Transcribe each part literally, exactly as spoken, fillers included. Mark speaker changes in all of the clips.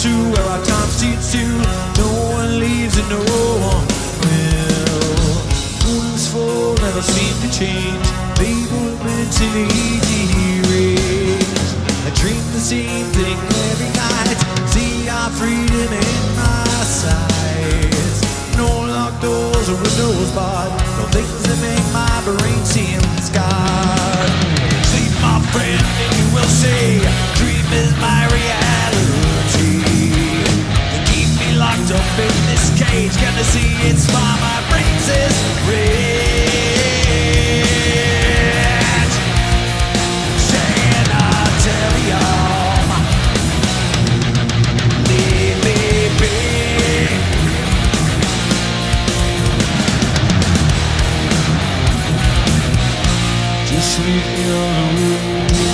Speaker 1: true, where our time seems to. No one leaves and no one will. Moon's full, never seem to change. People mentally deranged. I dream the same thing every night. See our freedom in my sights. No locked doors or windows barred. No things that make my brain seem scarred. Sleep, my friend, and you will see. Dream is my reality. They keep me locked up in this cage. Gonna see it's why my brain says rage. Saying I'll tell y'all, leave me be. Just leave me alone.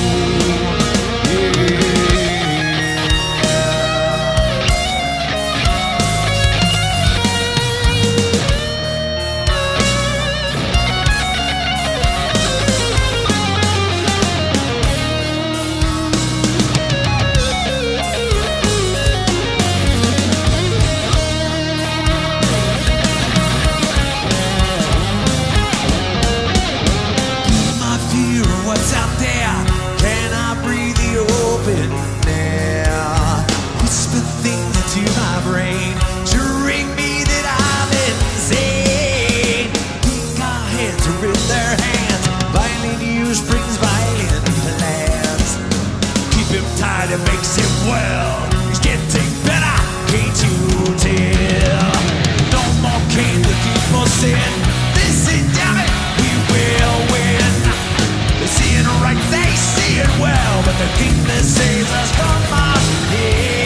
Speaker 1: What's out there? Can I breathe the open air? Whisper things into my brain to ring me that I'm insane. Think our heads are in their hands. Violent use brings violent plans. Keep him tight, it makes him well. He's getting better, can't you tell? No more cane to keep us in. This is damn it, we will win. They see it right, they see it well, but the thing that saves us from our head.